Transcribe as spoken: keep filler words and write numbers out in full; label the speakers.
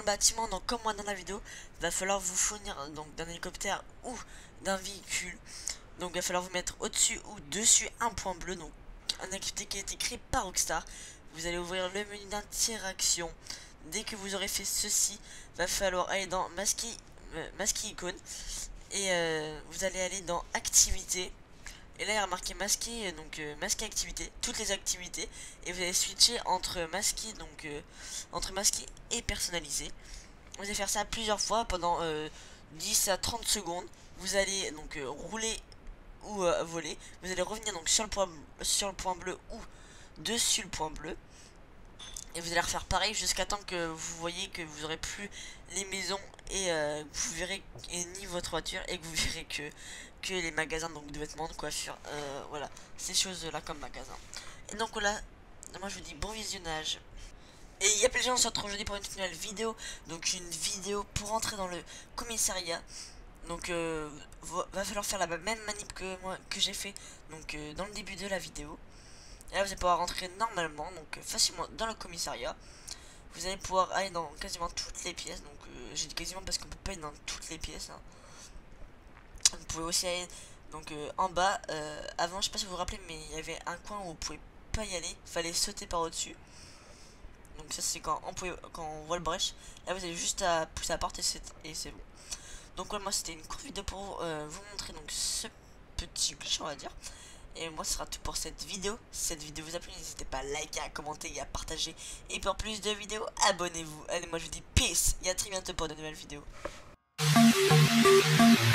Speaker 1: bâtiment, donc comme moi dans la vidéo, va falloir vous fournir donc d'un hélicoptère ou d'un véhicule. Donc il va falloir vous mettre au-dessus ou dessus un point bleu, donc une activité qui a été créée par Rockstar. Vous allez ouvrir le menu d'interaction. Dès que vous aurez fait ceci, va falloir aller dans masquer, euh, masquer icône et euh, vous allez aller dans activité. Et là il y a marqué masquer, donc euh, masquer activité, toutes les activités, et vous allez switcher entre masquer, donc euh, entre masquer et personnaliser. Vous allez faire ça plusieurs fois pendant euh, dix à trente secondes. Vous allez donc euh, rouler ou euh, voler. Vous allez revenir donc sur le point sur le point bleu ou dessus le point bleu. Et vous allez refaire pareil jusqu'à temps que vous voyez que vous aurez plus les maisons et euh, vous verrez et ni votre voiture et que vous verrez que que les magasins donc de vêtements, de coiffure, euh, voilà, ces choses là comme magasin. Et donc voilà, moi je vous dis bon visionnage. Et il y a plein de gens qui se retrouvent aujourd'hui pour une nouvelle vidéo. Donc une vidéo pour entrer dans le commissariat. Donc euh, va falloir faire la même manip que moi que j'ai fait donc euh, dans le début de la vidéo. Et là vous allez pouvoir rentrer normalement, donc euh, facilement dans le commissariat. Vous allez pouvoir aller dans quasiment toutes les pièces. Donc euh, j'ai dit quasiment parce qu'on peut pas aller dans toutes les pièces, hein. Vous pouvez aussi aller donc euh, en bas. Euh, avant, je sais pas si vous vous rappelez, mais il y avait un coin où vous pouvez pas y aller. Fallait sauter par au-dessus. Donc ça c'est quand on pouvait, quand on voit le brèche. Là vous avez juste à pousser la porte et c'est bon. Donc ouais, moi c'était une courte vidéo pour euh, vous montrer donc ce petit glitch on va dire. Et moi ce sera tout pour cette vidéo. Si cette vidéo vous a plu, n'hésitez pas à liker, à commenter et à partager. Et pour plus de vidéos, abonnez-vous. Allez, moi je vous dis peace et à très bientôt pour de nouvelles vidéos.